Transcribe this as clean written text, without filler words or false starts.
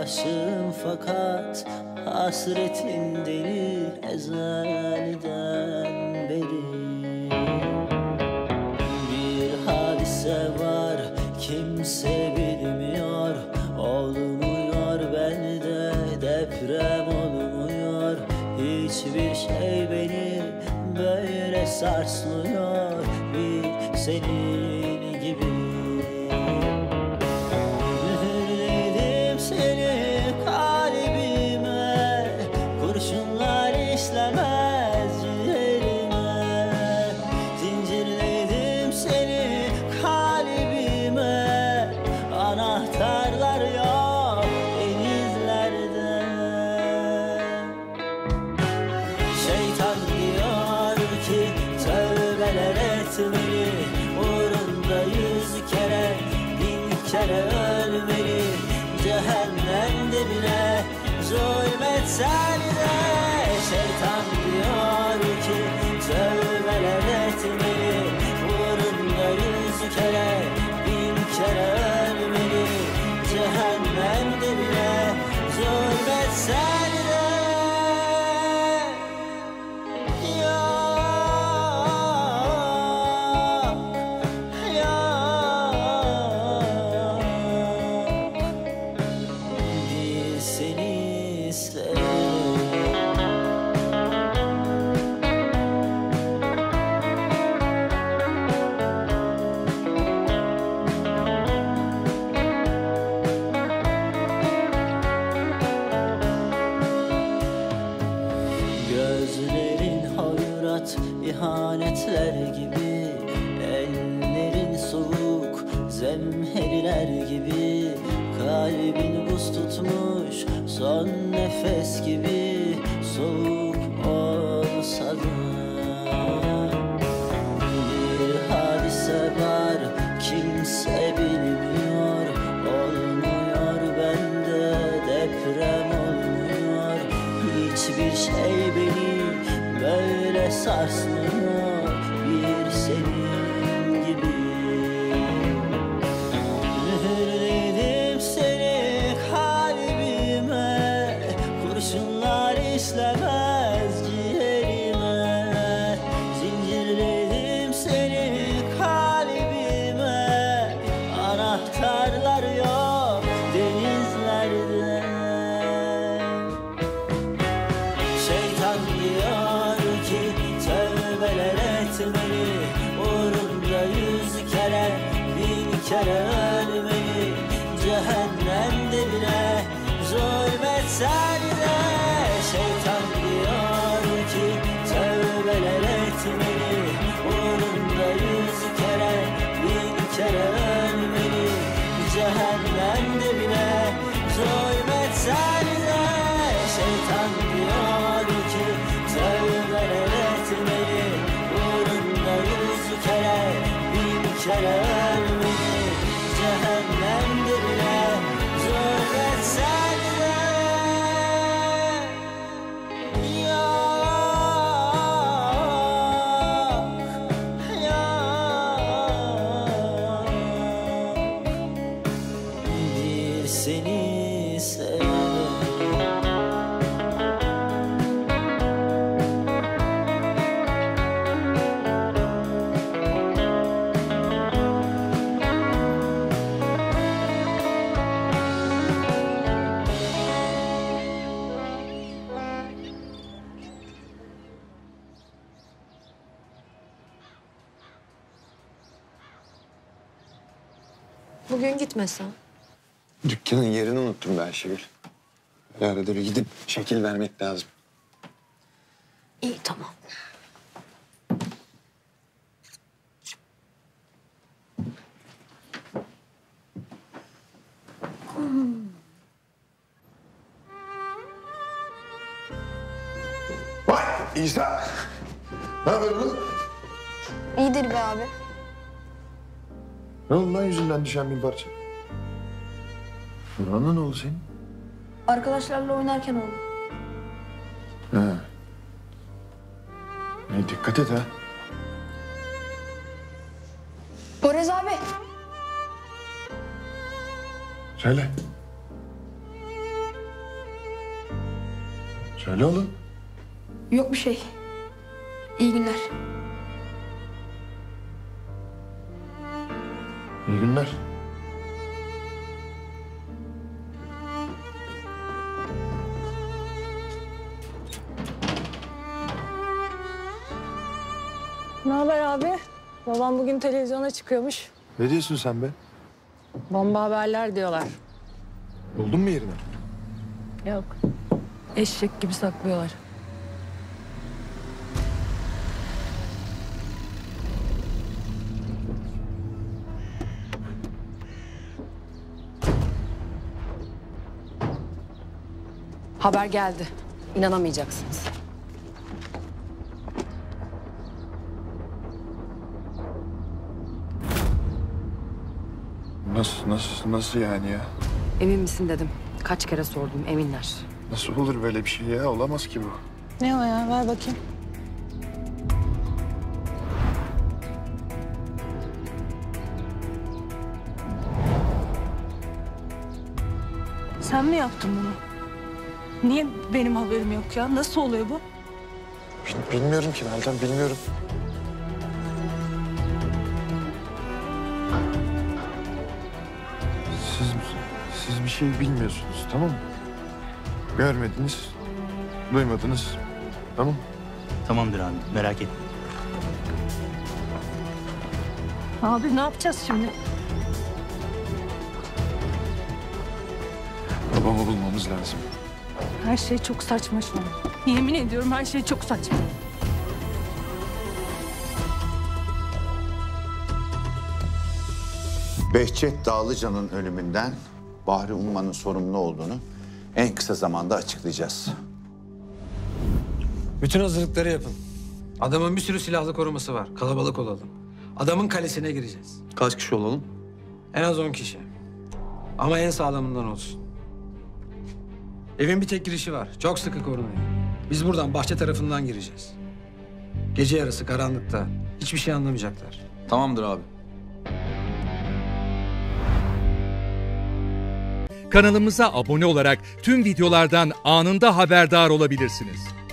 aşığım fakat hasretin deli ezelden beri. Bir hadise var kimse bilmiyor, olmuyor bende deprem olmuyor. Hiçbir şey beni böyle sarsmıyor bir senin gibi. Mühürledim seni kalbime, kurşunlar işlemez ciğerime. Zincirledim seni kalbime, anahtarlar yok denizlerde. Şeytan diyor ki tövbeler etmeli, uğrunda 100 kere 1000 kere ölmeli. Cehennemde bile zulmetsen de şeytan diyor ki tövbeler etmeli, uğrunda 100 kere 1000 kere ölmeli. Cehennemde bile zulmetsen de gözlerin hayrat ihanetler gibi, ellerin soğuk zemheriler gibi. Kalbin buz tutmuş son nefes gibi, soğuk olsa da. Bir hadise var kimse bilmiyor, olmuyor bende deprem olmuyor. Hiçbir şey beni böyle sarsmıyor bir senin gibi. Mühürledim seni kalbime, kurşunlar işlemez ciğerime. Zincirledim seni kalbime, anahtarlar yok denizlerde. Şeytan diyor ki tövbeler etmeli, uğrunda 100 kere 1000 kere ölmeli. Cehennemde bile zulmetsen de şeytan diyor ki tövbeler etmeli, uğrunda 100 kere 1000 kere ölmeli. Cehennemde bile zulmetsen de şeytan diyor ki tövbeler etmeli, uğrunda 100 kere 1000 kere ölmeli. Cehennemde bile zulmetsen de bir seni sevdim. Bugün gitmesen. Dükkanın yerini unuttum ben Ayşegül. Bir arada bir gidip şekil vermek lazım. İyi tamam. Vay İsa! Ne haber oğlum? İyidir be abi. Ne oldu lan yüzünden düşen bir parça? Buranla ne oldu senin? Arkadaşlarla oynarken oldu. Ha. Dikkat et ha. Poyraz abi. Söyle. Söyle oğlum. Yok bir şey. İyi günler. İyi günler. Ne haber abi? Babam bugün televizyona çıkıyormuş. Ne diyorsun sen be? Bomba haberler diyorlar. Buldun mu yerini? Yok. Eşek gibi saklıyorlar. Haber geldi. İnanamayacaksınız. Nasıl yani ya? Emin misin dedim. Kaç kere sordum, eminler. Nasıl olur böyle bir şey ya? Olamaz ki bu. Ne o ya? Ver bakayım. Sen mi yaptın bunu? Niye benim haberim yok ya? Nasıl oluyor bu? Bilmiyorum ki Meltem, bilmiyorum. Siz bir şey bilmiyorsunuz, tamam mı? Görmediniz, duymadınız, tamam mı? Tamamdır abi, merak etme. Abi ne yapacağız şimdi? Babamı bulmamız lazım. Her şey çok saçma şu an. Yemin ediyorum her şey çok saçma. Behçet Dağlıca'nın ölümünden Bahri Umman'ın sorumlu olduğunu en kısa zamanda açıklayacağız. Bütün hazırlıkları yapın. Adamın bir sürü silahlı koruması var. Kalabalık olalım. Adamın kalesine gireceğiz. Kaç kişi olalım? En az 10 kişi. Ama en sağlamından olsun. Evin bir tek girişi var. Çok sıkı korunayın. Biz buradan bahçe tarafından gireceğiz. Gece yarısı karanlıkta. Hiçbir şey anlamayacaklar. Tamamdır abi. Kanalımıza abone olarak tüm videolardan anında haberdar olabilirsiniz.